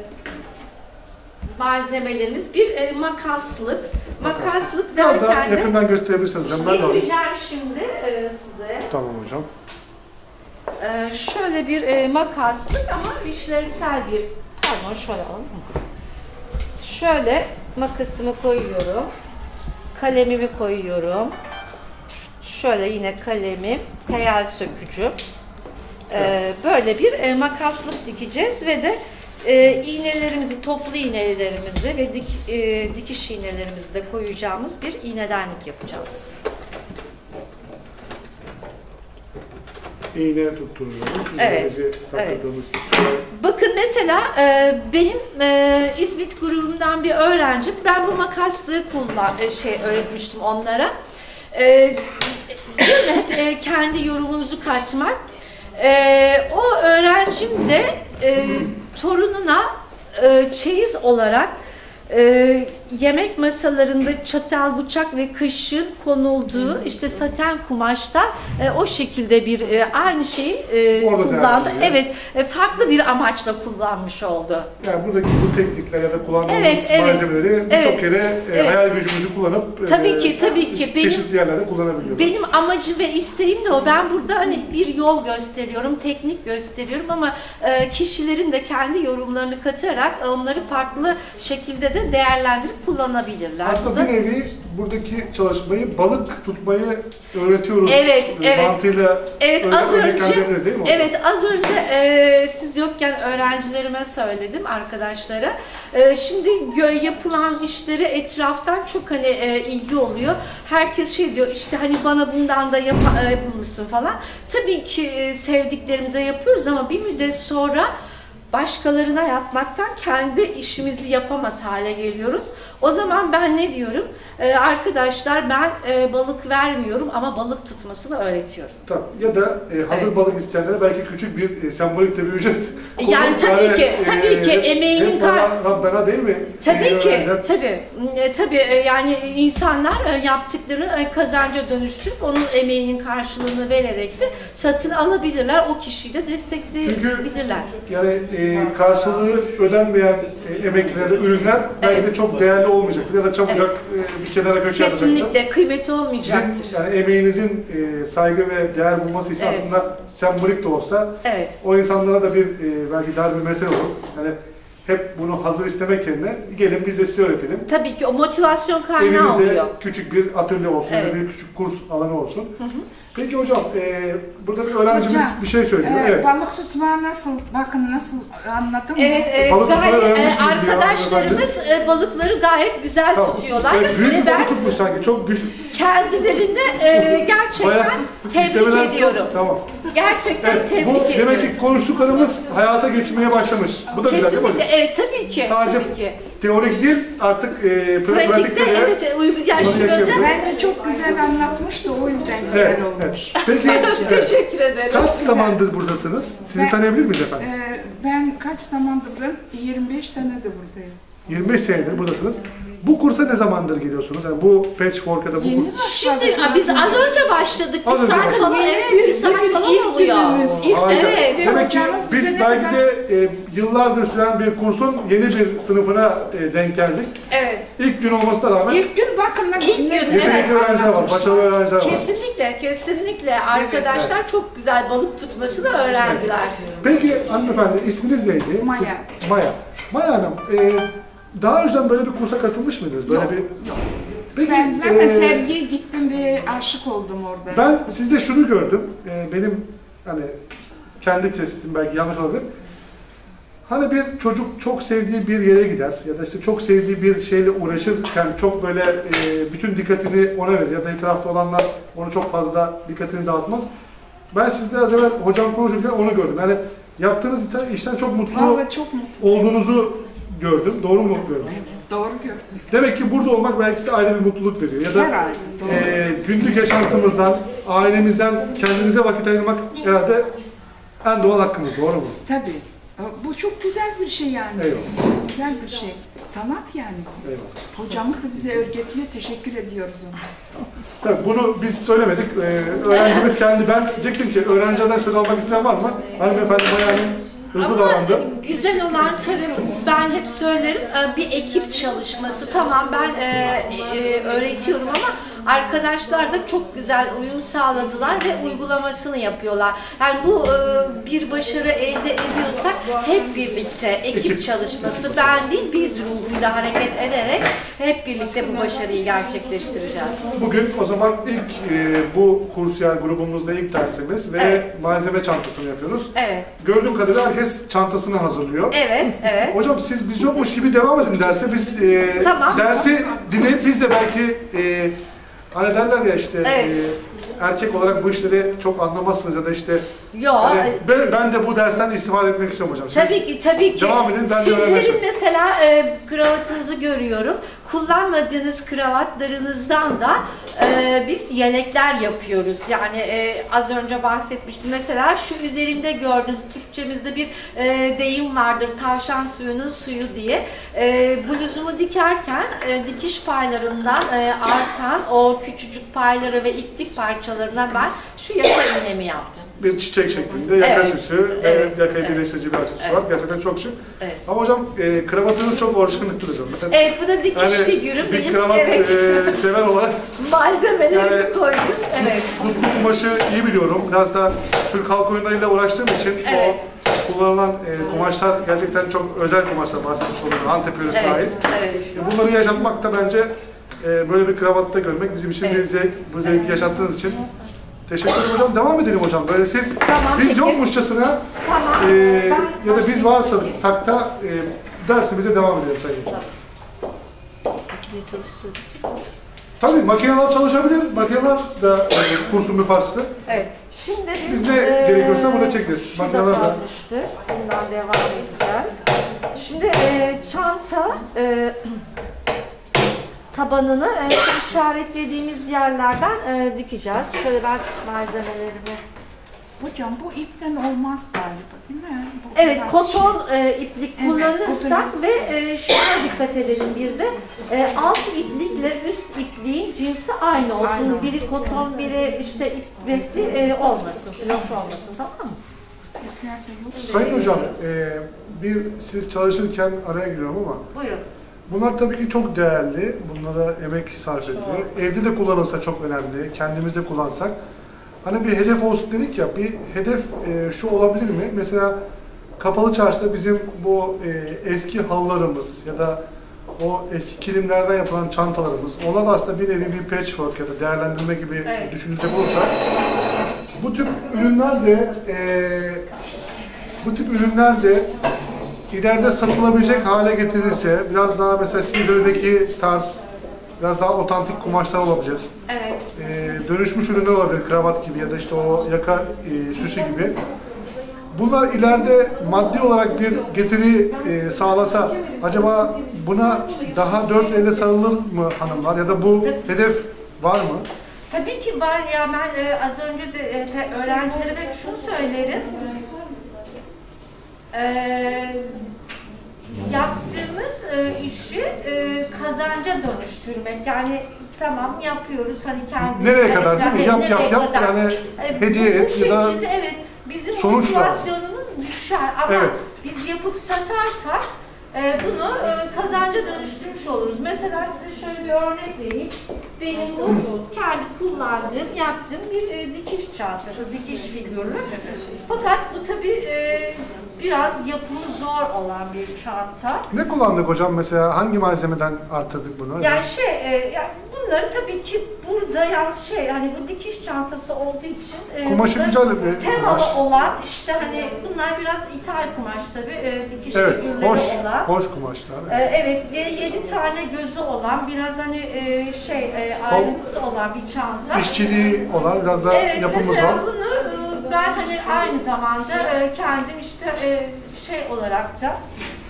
malzemelerimiz bir e, makaslık. Makaslık Biraz daha derken de yakından gösterebilirsiniz hocam. Ben de alayım. getireceğim şimdi e, size. Tamam hocam. E, şöyle bir e, makaslık ama işlevsel bir, pardon şöyle alalım. Şöyle makasımı koyuyorum. Kalemimi koyuyorum. Şöyle yine kalemim, teyel sökücü. Ee, böyle bir e, makaslık dikeceğiz ve de e, iğnelerimizi, toplu iğnelerimizi ve dik, e, dikiş iğnelerimizi de koyacağımız bir iğnedenlik yapacağız. İğne tutturuyoruz. Evet, sakladığımız. evet. Bakın mesela e, benim e, İzmit grubumdan bir öğrencim, ben bu makaslığı kullan, e, şey öğretmiştim onlara. E, hep e, kendi yorumunuzu katmak. E, o öğrencim de e, torununa e, çeyiz olarak e, yemek masalarında çatal, bıçak ve kaşığın konulduğu işte saten kumaşta e, o şekilde bir e, aynı şeyi e, kullandı. Evet, e, farklı bir amaçla kullanmış oldu. Yani buradaki bu teknikler ya da kullandığımız evet, evet, malzemeleri birçok evet, kere e, evet. hayal gücümüzü kullanıp tabii e, ki, tabii ki. çeşitli benim, yerlerde kullanabiliyoruz. Benim amacım ve isteğim de o. Ben burada hani bir yol gösteriyorum, teknik gösteriyorum ama e, kişilerin de kendi yorumlarını katarak onları farklı şekilde de değerlendirip kullanabilirler. Aslında Burada... bir nevi buradaki çalışmayı balık tutmayı öğretiyoruz. Evet, evet. Mantığıyla evet, az önce, değil mi? evet, az önce e, siz yokken öğrencilerime söyledim, arkadaşlara. E, şimdi gö- yapılan işlere etraftan çok hani e, ilgi oluyor. Herkes şey diyor, işte hani bana bundan da yapar e, mısın falan. Tabii ki e, sevdiklerimize yapıyoruz ama bir müddet sonra başkalarına yapmaktan kendi işimizi yapamaz hale geliyoruz. O zaman ben ne diyorum? Ee, arkadaşlar ben e, balık vermiyorum ama balık tutmasını öğretiyorum. Tamam. Ya da e, hazır evet. balık isteyenlere belki küçük bir e, sembolik de bir ücret. Yani tabii yani, ki, e, tabii ki emeğinin kar... Rabbena değil mi? Tabii e, ki, öğreneceğim. tabii. E, tabii e, yani insanlar e, yaptıklarını e, kazanca dönüştürüp onun emeğinin karşılığını vererek de satın alabilirler. O kişiyi de destekleyebilirler. Çünkü yani e, karşılığı ödenmeyen e, emeklerde ürünler belki de çok değerli yerde olmayacaktır ya da çabucak evet. e, bir kenara köşe yapacaktır. Kesinlikle kıymeti olmayacaktır. Sizin yani emeğinizin e, saygı ve değer bulması için evet. aslında sembolik de olsa evet. o insanlara da bir e, belki dar bir mesele olur. Yani hep bunu hazır istemek yerine gelin biz de size öğretelim. Tabii ki o motivasyon kaynağı Evinizde oluyor. Evinizde küçük bir atölye olsun evet. ya da bir küçük kurs alanı olsun. Hı hı. Peki hocam, e, burada bir öğrencimiz hocam, bir şey söylüyor. E, evet. Balık tutma nasıl, bakın nasıl anladın mı? Evet, e, balık gayet, e, arkadaşlarımız e, balıkları gayet güzel tamam. tutuyorlar. Evet, büyük ve bir ben balık tutmuş sanki, çok büyük. Kendilerini e, gerçekten Bayağı, tebrik ediyorum. Çok, tamam. Gerçekten evet, tebrik bu, ediyorum. Demek ki konuştuklarımız hayata geçmeye başlamış. Bu da Kesinlikle, güzel değil mi hocam? Evet, tabii ki. Sadece tabii ki. teorik değil, artık e, pratikte, pratikte de evet, yani şurada bence çok güzel anlatmıştı, o yüzden güzel evet, olmuş. Evet. Peki, evet. teşekkür ederim. Kaç zamandır buradasınız? Sizi ben, tanıyabilir miyiz efendim? E, ben kaç zamandır buradayım? yirmi beş senedir buradayım. yirmi beş senedir buradasınız. Bu kursa ne zamandır geliyorsunuz? Yani bu patchwork ya da bu Yeni kurs... Şimdi biz az önce başladık. Az bir saat önce falan, Yeni, evet bir, bir saat bir, falan ilk oluyor. günümüz, İlk, Harika. evet. Demek ki Hocamız biz bize belki kadar- de e, yıllardır süren bir kursun yeni bir sınıfına e, denk geldik. Evet. İlk gün olmasına rağmen İlk gün bakın ne İlk gün, yetenekli evet. öğrenciler var, başarılı öğrenciler var. Kesinlikle, kesinlikle. Arkadaşlar evet. çok güzel balık tutmasını öğrendiler. Peki hanımefendi, isminiz neydi? Maya. Siz, Maya. Maya Hanım, e, daha önceden böyle bir kursa katılmış mıydınız? Böyle Yok. bir... Yok. Peki, Ben zaten e, sergiye gittim ve aşık oldum orada. Ben sizde şunu gördüm, e, benim hani kendi tespitim belki yanlış olabilir. Hani bir çocuk çok sevdiği bir yere gider ya da işte çok sevdiği bir şeyle uğraşırken çok böyle e, bütün dikkatini ona verir ya da etrafta olanlar onu çok fazla dikkatini dağıtmaz. Ben sizde az evvel hocam konuşurken onu gördüm. Yani yaptığınız işten çok mutlu Vallahi çok mutlu olduğunuzu gördüm. Doğru mu gördüm? Doğru gördüm. Demek ki burada olmak belki size ayrı bir mutluluk veriyor. Ya da Herhalde, e, günlük yaşantımızdan, ailemizden kendinize vakit ayırmak herhalde en doğal hakkımız. Doğru mu? Tabii. Bu çok güzel bir şey yani. Eyvallah. Güzel bir şey. Sanat yani. Eyvallah. Hocamız da bize öğretiyor. Teşekkür ediyoruz ona. Tabii bunu biz söylemedik. Ee, öğrencimiz kendi. Ben diyecektim ki öğrencilerden söz almak isteyen var mı? Hanımefendi bayağı hızlı davrandı. Güzel olan tarafı, ben hep söylerim, bir ekip çalışması. Tamam ben e, e, öğretiyorum ama arkadaşlar da çok güzel uyum sağladılar ve uygulamasını yapıyorlar. Yani bu e, bir başarı elde ediyorsak hep birlikte ekip, ekip çalışması, ben değil biz ruhuyla hareket ederek hep birlikte bu başarıyı gerçekleştireceğiz. Bugün o zaman ilk e, bu kursiyer grubumuzda ilk dersimiz ve evet. malzeme çantasını yapıyoruz. Evet. Gördüğüm kadarıyla herkes çantasını hazırlıyor. Evet, evet. Hocam siz biz yokmuş gibi devam edin derse biz e, tamam. dersi dinleyip biz de belki e, hani derler ya işte evet. e, erkek olarak bu işleri çok anlamazsınız ya da işte Yo, hani ben, ben de bu dersten istifade etmek istiyorum hocam. Siz tabii ki, tabii ki. Devam edin, ben Sizlerin mesela e, kravatınızı görüyorum. Kullanmadığınız kravatlarınızdan da e, biz yelekler yapıyoruz. Yani e, az önce bahsetmiştim. Mesela şu üzerimde gördüğünüz Türkçemizde bir e, deyim vardır. Tavşan suyunun suyu diye. E, bluzumu dikerken e, dikiş paylarından e, artan o küçücük payları ve iplik parçalarından ben şu yaka iğnemi yaptım. Bir çiçek şeklinde yaka evet. süsü evet. ve yakayı evet. birleştirici bir aksesuar. Evet. Gerçekten çok şık. Evet. Ama hocam e, kravatınız çok orijinal hocam. Evet, bu da dikiş yani figürü. Bir benim, kravat evet. e, sever olarak malzemelerimi yani, koydum. Evet. Kutlu kumaşı iyi biliyorum. Biraz da Türk halk oyunlarıyla uğraştığım için evet. o kullanılan e, kumaşlar gerçekten çok özel kumaşlar bahsetmiş oluyor. Antep yöresine evet. ait. Evet. E, bunları yaşatmak da bence e, böyle bir kravatta görmek bizim için evet. bir zevk. Bu zevki evet. yaşattığınız için teşekkür ederim hocam. Devam edelim hocam. Böyle siz tamam, biz peki. yokmuşçasına tamam. e, ya da biz varsak da e, dersimize devam edelim sayın hocam. Makine çalıştırdık. Tabii makineler çalışabilir. Makineler da e, kursun bir parçası. Evet. Şimdi biz, biz ne e, gerekiyorsa burada çekeriz. Makineler da. Bundan devam edeceğiz. Şimdi e, çanta e, tabanını e, işaretlediğimiz yerlerden e, dikeceğiz. Şöyle ben malzemelerimi... Hocam bu ipten olmaz galiba değil mi? Bu evet, koton e, iplik evet, kullanırsak ve e, şuna dikkat edelim bir de e, alt iplikle üst ipliğin cinsi aynı olsun. Aynen. Biri koton, biri işte iplikli e, olmasın, floş olmasın, tamam mı? Sayın hocam, e, bir siz çalışırken araya giriyorum ama buyurun. Bunlar tabii ki çok değerli. Bunlara emek sarf ediliyor. Evde de kullanılsa çok önemli. Kendimizde kullansak. Hani bir hedef olsun dedik ya, bir hedef e, şu olabilir mi? Mesela Kapalı Çarşı'da bizim bu e, eski halılarımız ya da o eski kilimlerden yapılan çantalarımız, onlar da aslında bir nevi bir patchwork ya da değerlendirme gibi evet. düşünecek olursak, bu tip ürünler de e, bu tip ürünler de ileride satılabilecek hale getirilse, biraz daha mesela sizin üzerindeki tarz, biraz daha otantik kumaşlar olabilir. Evet. Ee, dönüşmüş ürünler olabilir, kravat gibi ya da işte o yaka e, süsü gibi. Bunlar ileride maddi olarak bir getiri e, sağlasa, acaba buna daha dört elle sarılır mı hanımlar ya da bu hedef var mı? Tabii ki var ya, ben e, az önce de e, öğrencilerime hep şunu söylerim. E, yaptığımız e, işi e, kazanca dönüştürmek. Yani tamam yapıyoruz hani kendi. Nereye kadar değil mi? Yap nereye yap yap kadar? yani E, hediye bu, bu et ya da şekilde, evet, bizim sonuçla. motivasyonumuz düşer ama Evet. biz yapıp satarsak e, bunu e, kazanca dönüştürmüş oluruz. Mesela size şöyle bir örnek vereyim. Benim bu kendi kullandığım, yaptığım bir e, dikiş çantası, dikiş figürü. Fakat bu tabii e, biraz yapımı zor olan bir çanta. Ne kullandık hocam mesela? Hangi malzemeden arttırdık bunu? Yani şey, e, yani bunları tabii ki burada yalnız şey, hani bu dikiş çantası olduğu için e, Kumaşı güzel bir temalı kumaş. olan, işte hani bunlar biraz ithal kumaş tabii, e, dikiş Evet, figürleri hoş, olan. hoş kumaşlar. E, evet ve yedi tane gözü olan, biraz hani e, şey e, ayrıntısı olan bir çanta. İşçiliği olan, biraz daha Evet, yapımı mesela zor. bunu e, ben hani aynı zamanda e, kendim işte e, şey olarak da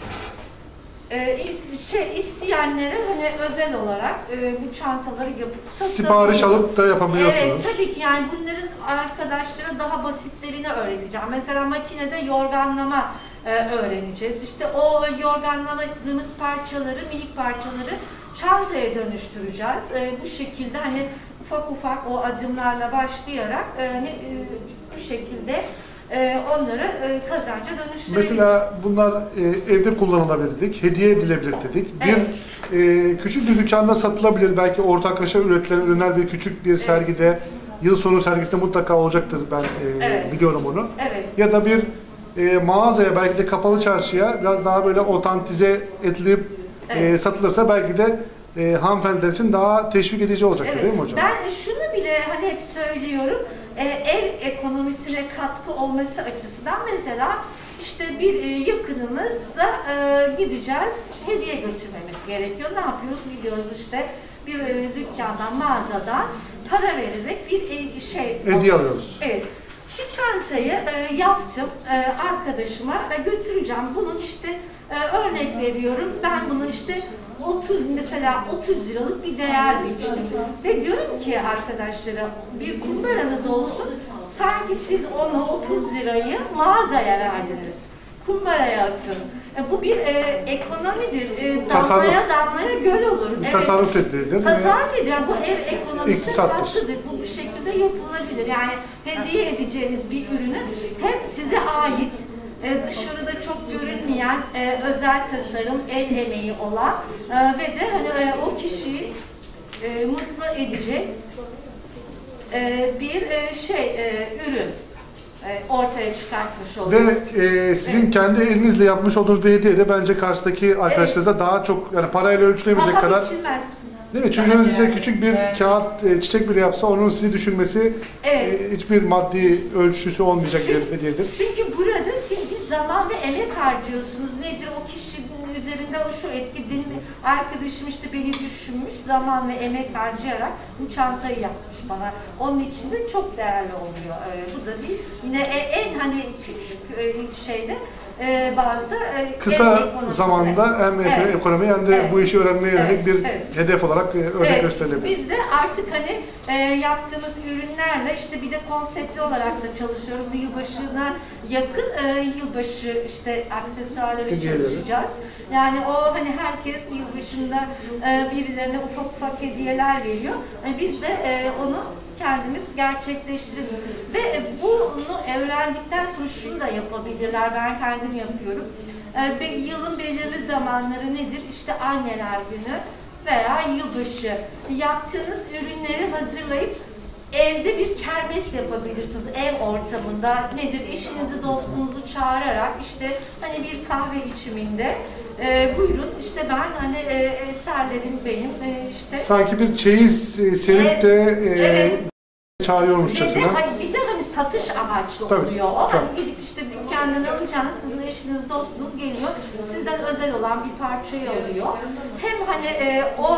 e, şey isteyenlere hani özel olarak e, bu çantaları yapıp satabiliyorum. Sipariş alıp da yapabiliyorsunuz. Evet, tabii ki yani bunların arkadaşlara daha basitlerini öğreteceğim. Mesela makinede yorganlama e, öğreneceğiz. İşte o yorganlamadığımız parçaları, minik parçaları çantaya dönüştüreceğiz. E, bu şekilde hani ufak ufak o adımlarla başlayarak e, e, bu şekilde e, onları e, kazanca dönüştüreceğiz. Mesela bunlar e, evde kullanılabilir dedik, hediye edilebilir dedik. Evet. Bir e, küçük bir dükkanda satılabilir, belki ortaklaşa üretilen ürünler bir küçük bir sergide, yıl sonu sergisinde mutlaka olacaktır, ben e, Evet. biliyorum onu. Evet. Ya da bir e, mağazaya, belki de kapalı çarşıya biraz daha böyle otantize edilip Evet. e, satılırsa belki de e, hanımefendiler için daha teşvik edici olacaktır, Evet. değil mi hocam? Ben şunu bile hani hep söylüyorum, e, ev ekonomisine katkı olması açısından mesela işte bir e, yakınımızla e, gideceğiz, hediye götürmemiz gerekiyor. Ne yapıyoruz? Gidiyoruz işte bir e, dükkandan, mağazadan para vererek bir e, şey Hediye alıyoruz. Evet. Şu çantayı e, yaptım, e, arkadaşıma e, götüreceğim. Bunun işte e, örnek veriyorum, ben bunu işte otuz mesela otuz liralık bir değer biçtim. Ve diyorum ki arkadaşlara, bir kumbaranız olsun, sanki siz onu otuz lirayı mağazaya verdiniz. Kumbaraya atın. E, bu bir e, ekonomidir. E, damlaya damlaya göl olur. Bir Evet. tasarruf tedbiridir. Tasarruf ediyor. Yani bu ev ekonomisine İktisattır. katkıdır. Bu bu şekilde yapılabilir. Yani hediye edeceğiniz bir ürünü hem size ait, e, dışarıda çok görünmeyen e, özel tasarım, el emeği olan e, ve de hani e, o kişiyi e, mutlu edecek e, bir e, şey e, ürün e, ortaya çıkartmış oluyoruz. Ve e, sizin evet. kendi elinizle yapmış olduğunuz bir hediye de bence karşıdaki arkadaşlarınıza evet. daha çok, yani parayla ölçülemeyecek Paha kadar. biçilmez. Değil mi? Çocuğunuz size küçük bir evet. kağıt, e, çiçek bile yapsa onun sizi düşünmesi evet. e, hiçbir maddi ölçüsü olmayacak çünkü, bir hediyedir. Çünkü burada siz bir zaman ve emek harcıyorsunuz. Nedir o kişinin üzerinde o şu etki, benim arkadaşım işte beni düşünmüş, zaman ve emek harcayarak bu çantayı yapmış bana. Onun için de çok değerli oluyor. Ee, bu da bir yine en hani küçük şeyde e, bazı e, kısa zamanda hem evet. ekonomi hem de evet. bu işi öğrenmeye yönelik evet. bir evet. hedef olarak e, örnek evet. gösterilebilir. Biz de artık hani e, yaptığımız ürünlerle işte bir de konseptli olarak da çalışıyoruz. Yılbaşına yakın e, yılbaşı işte aksesuarları Hediyeleri. çalışacağız. Yani o hani herkes yılbaşında e, birilerine ufak ufak hediyeler veriyor. E, biz de e, onu kendimiz gerçekleştiririz. Ve bunu öğrendikten sonra şunu da yapabilirler. Ben kendim yapıyorum. E, yılın belirli zamanları nedir? İşte anneler günü veya yılbaşı. Yaptığınız ürünleri hazırlayıp evde bir kermes yapabilirsiniz. Ev ortamında nedir? Eşinizi, dostunuzu çağırarak işte hani bir kahve içiminde e, buyurun işte ben hani e, eserlerim benim e, işte. Sanki bir çeyiz e, serip Evet, de e, evet. çağırıyormuşçasına. Bir de, hani, bir de hani satış amaçlı Tabii, oluyor. O tabii. hani gidip işte dükkandan alacağınız sizin eşiniz, dostunuz geliyor. Sizden özel olan bir parçayı alıyor. Hem hani e, o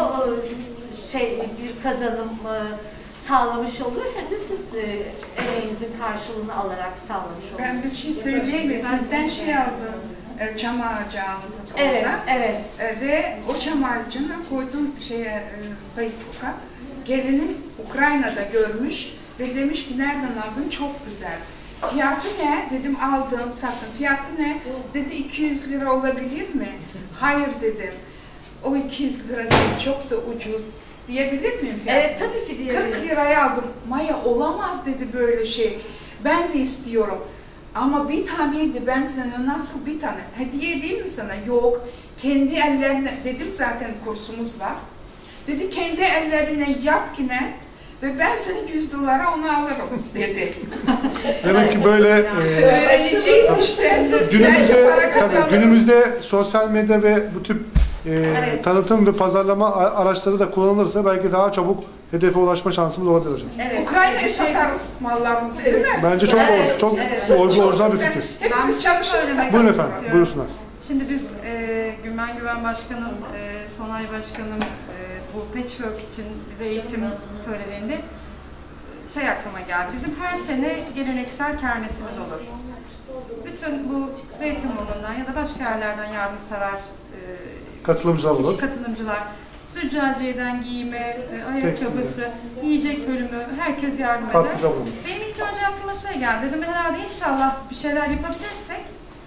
e, şey bir kazanım e, sağlamış olur hem de siz e, emeğinizin karşılığını alarak sağlamış olursunuz. Ben bir şey söyleyeyim mi? Sizden şey aldım. E, çam ağacı aldım. Evet, evet. E, ve o çam ağacını koydum şeye e, Facebook'a. Gelinim Ukrayna'da görmüş ve demiş ki nereden aldın? Çok güzel. Fiyatı ne? Dedim aldım, sattım. Fiyatı ne? Dedi iki yüz lira olabilir mi? Hayır dedim. O iki yüz lira değil, çok da ucuz. Diyebilir miyim fiyatı? Evet, tabii ki diyebilirim. kırk liraya aldım. Maya olamaz dedi böyle şey. Ben de istiyorum. Ama bir taneydi, ben sana nasıl bir tane? Hediye değil mi sana? Yok. Kendi ellerine, dedim zaten kursumuz var. Dedi kendi ellerine yap yine ve ben sana yüz dolara onu alırım dedi. Demek ki böyle e, öğreneceğiz işte. günümüzde, tabii, günümüzde sosyal medya ve bu tip e, Evet. tanıtım ve pazarlama araçları da kullanılırsa belki daha çabuk hedefe ulaşma şansımız olabilir hocam. Evet. Ukrayna'ya satarız mallarımızı değil mi? Bence çok Evet, or, çok evet. or, orijinal bir fikir. Hepimiz çalışırsak. Buyurun efendim, buyursunlar. Şimdi biz e, Güven Güven Başkanım, e, Sonay Başkanım e, bu patchwork için bize eğitim söylediğinde şey aklıma geldi. Bizim her sene geleneksel kermesimiz olur. Bütün bu Zeytinburnu'ndan ya da başka yerlerden yardımsever e, Katılımcılar olur. kişi katılımcılar, züccaciyeden giyime, e, ayakkabısı, yiyecek bölümü, herkes yardım eder. Katkıda bulunur. Benim ilk önce aklıma şey geldi, dedim herhalde inşallah bir şeyler yapabilirsek,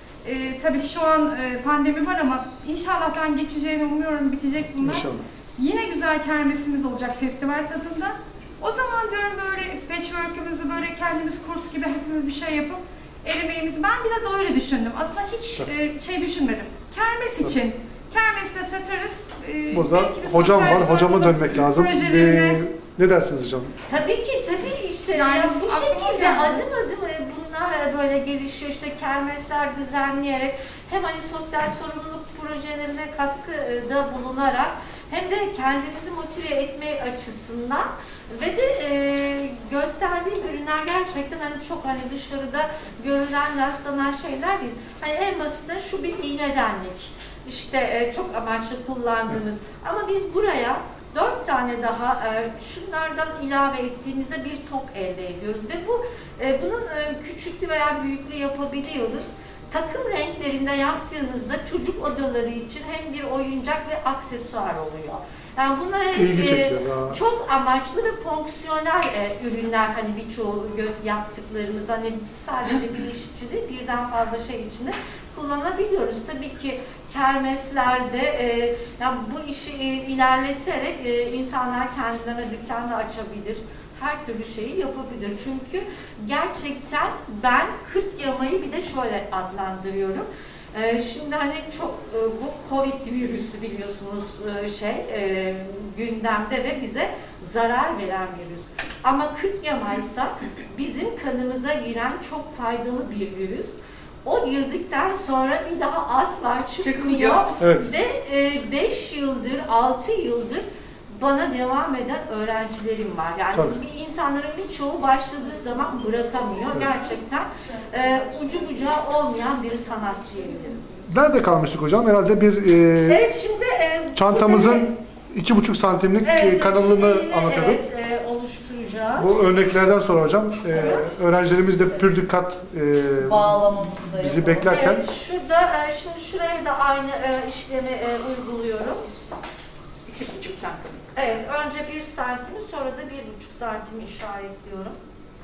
e, tabii şu an e, pandemi var ama inşallah'tan geçeceğini umuyorum, bitecek bunlar. İnşallah. Yine güzel kermesimiz olacak festival tadında. O zaman diyorum böyle patchwork'ümüzü böyle kendimiz kurs gibi hepimiz bir şey yapıp el emeğimizi, ben biraz öyle düşündüm. Aslında hiç e, şey düşünmedim. Kermes için. Kermeste satarız. E, Burada belki bir hocam sosyal var, hocama sorumluluk dönmek lazım. projelerine- Ee, ne dersiniz hocam? Tabii ki, tabii işte Yani yani bu aklıma şekilde geldi. adım adım e, bunlar böyle gelişiyor. İşte kermesler düzenleyerek hem hani sosyal sorumluluk projelerine katkıda bulunarak hem de kendimizi motive etme açısından ve de e, gösterdiğim ürünler gerçekten hani çok hani dışarıda görülen, rastlanan şeyler değil. Hani en basitinden şu bir iğnedenlik. İşte e, çok amaçlı kullandığımız. Ama biz buraya dört tane daha e, şunlardan ilave ettiğimizde bir tok elde ediyoruz ve bu e, bunun e, küçüklüğü veya büyüklüğü yapabiliyoruz. Takım renklerinde yaptığınızda çocuk odaları için hem bir oyuncak ve aksesuar oluyor. Yani bunlar İlgi e, çekiyor daha. çok amaçlı ve fonksiyonel e, ürünler, hani birçoğu göz yaptıklarımız hani sadece bir iş için değil, birden fazla şey içinde kullanabiliyoruz. Tabii ki kermeslerde e, yani bu işi e, ilerleterek e, insanlar kendilerine dükkan da açabilir. Her türlü şeyi yapabilir. Çünkü gerçekten ben kırk yamayı bir de şöyle adlandırıyorum. Ee, şimdi hani çok e, bu Covid virüsü biliyorsunuz e, şey e, gündemde ve bize zarar veren virüs. Ama kırk yamaysa bizim kanımıza giren çok faydalı bir virüs. O girdikten sonra bir daha asla çıkmıyor. Evet. Ve beş yıldır, altı yıldır bana devam eden öğrencilerim var. Yani Tabii. bir insanların birçoğu başladığı zaman bırakamıyor. Evet. Gerçekten e, ucu bucağı olmayan bir sanat diyebilirim. Nerede kalmıştık hocam? Herhalde bir e, Evet, şimdi e, çantamızın iki buçuk santimlik evet, e, kanalını içeriğini, anlatıyorduk. Evet, e, oluşturacağız. Bu örneklerden sonra hocam e, öğrencilerimiz de pür dikkat e, Bağlamamızı da bizi yapalım. beklerken Evet, şurada, e, şimdi şuraya da aynı e, işlemi e, uyguluyorum. İki buçuk santim. Evet, önce bir santimi, sonra da bir buçuk santimi işaretliyorum.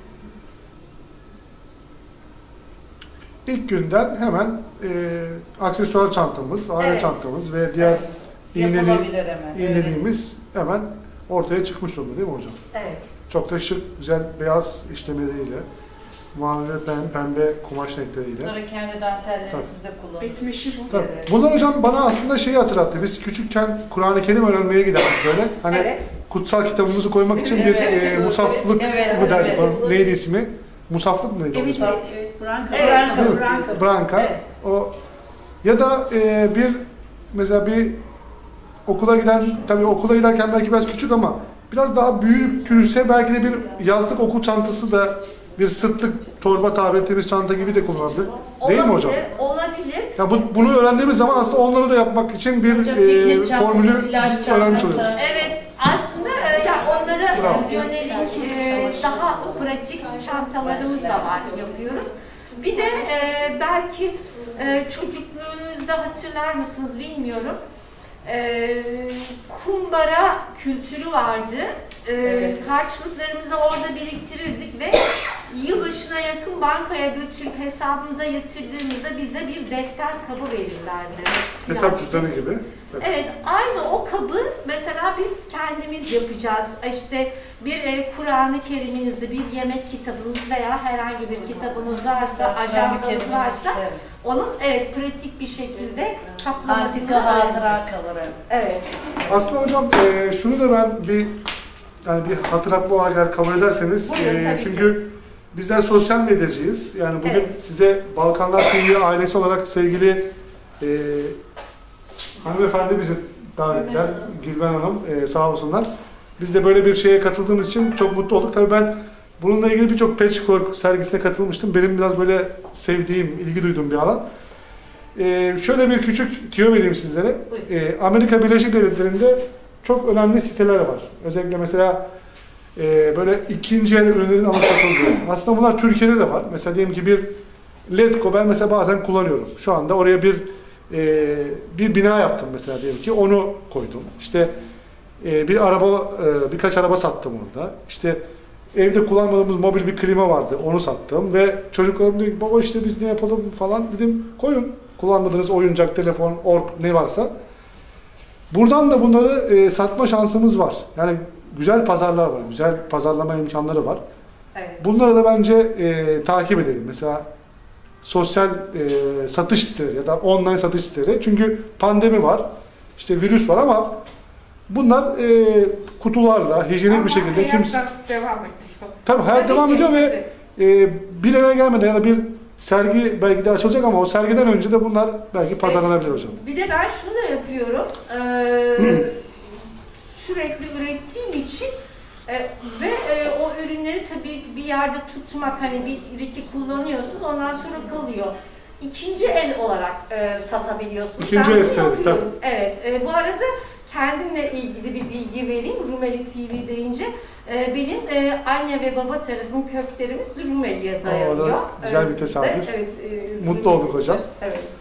ilk günden hemen e, aksesuar çantamız, aile Evet. çantamız ve diğer Evet. iğneli, Yapılabilir hemen. iğneliğimiz hemen ortaya çıkmış durumda değil mi hocam? Evet. Çok da şık, güzel beyaz işlemeleriyle. mavi ve pem- pembe kumaş renkleriyle. Bunları kendi dantellerimizde kullanırız. Bitmişim. Tabii. Bunlar hocam bana aslında şeyi hatırlattı. Biz küçükken Kur'an-ı Kerim öğrenmeye giderdik böyle. Hani Evet. kutsal kitabımızı koymak için bir Evet. e, musaflık Evet, mı derdik? evet. O neydi ismi? Musaflık mıydı? o Evet, zaman? evet. Branka. Evet. Branka. Değil mi? Branka. Branka. Evet. O ya da e, bir mesela bir okula giden, tabii okula giderken belki biraz küçük ama biraz daha büyükse belki de bir yazlık okul çantası da bir sırtlık torba tabiri ettiğimiz çanta gibi de kullanılır. Değil mi hocam? Olabilir, olabilir. Ya bu, bunu öğrendiğimiz zaman aslında onları da yapmak için bir Hocam, e, piknik çantası, formülü plaj öğrenmiş çantası. oluyoruz. Evet, aslında e, ya onlara Bravo. yönelik e, daha pratik çantalarımız da var, yapıyoruz. Bir de e, belki e, çocukluğunuzda hatırlar mısınız bilmiyorum. E, kumbara kültürü vardı. E, Evet. Harçlıklarımızı orada biriktirirdik ve yılbaşına yakın bankaya götürüp hesabımıza yatırdığımızda bize bir defter kabı verirlerdi. Hesap Plastik. cüzdanı gibi. Evet. Evet, aynı o kabı mesela biz kendimiz yapacağız. İşte bir e, Kur'an-ı Kerim'inizi, bir yemek kitabınız veya herhangi bir kitabınız varsa, ajandanız varsa onun evet pratik bir şekilde kaplamasını Antika hatıra öğreniriz. kalır. Evet. Aslında hocam e, şunu da ben bir yani bir hatırlatma olarak eğer kabul ederseniz Buyurun, e, tabii çünkü bizler sosyal medyacıyız. Yani bugün Evet. size Balkanlar T V ailesi olarak sevgili e, hanımefendi bizi davet ettiler. Gülben Hanım e, sağ olsunlar. Biz de böyle bir şeye katıldığımız için çok mutlu olduk. Tabii ben bununla ilgili birçok patchwork sergisine katılmıştım. Benim biraz böyle sevdiğim, ilgi duyduğum bir alan. Ee, şöyle bir küçük tüyo vereyim sizlere. Ee, Amerika Birleşik Devletleri'nde çok önemli siteler var. Özellikle mesela e, böyle ikinci el ürünlerin alınıp satıldığı. Aslında bunlar Türkiye'de de var. Mesela diyelim ki bir Ledco ben mesela bazen kullanıyorum. Şu anda oraya bir e, bir bina yaptım mesela diyelim ki onu koydum. İşte e, bir araba e, birkaç araba sattım orada. İşte evde kullanmadığımız mobil bir klima vardı. Onu sattım ve çocuklarım diyor ki baba işte biz ne yapalım falan dedim. Koyun. Kullanmadığınız oyuncak, telefon, org ne varsa. Buradan da bunları e, satma şansımız var. Yani güzel pazarlar var. Güzel pazarlama imkanları var. Evet. Bunları da bence e, takip edelim. Mesela sosyal e, satış siteleri ya da online satış siteleri. Çünkü pandemi var. İşte virüs var ama bunlar e, kutularla, hijyenik Ama bir şekilde hayat kimse... devam ediyor. Tabii hayat Tabii devam ki, ediyor ve e, bir araya gelmeden ya da bir sergi belki de açılacak ama o sergiden önce de bunlar belki pazarlanabilir hocam. Bir de ben şunu da yapıyorum. Ee, sürekli ürettiğim için e, ve e, o ürünleri tabii bir yerde tutmak, hani bir iki kullanıyorsun ondan sonra kalıyor. İkinci el olarak e, satabiliyorsun. İkinci Ben el de siteleri, yapıyorum. Evet. E, bu arada kendimle ilgili bir bilgi vereyim. Rumeli T V deyince. E, benim e, anne ve baba tarafım köklerimiz Rumeli'ye dayanıyor. O da güzel bir Evet, tesadüf. Evet, e, Mutlu olduk hocam. Evet.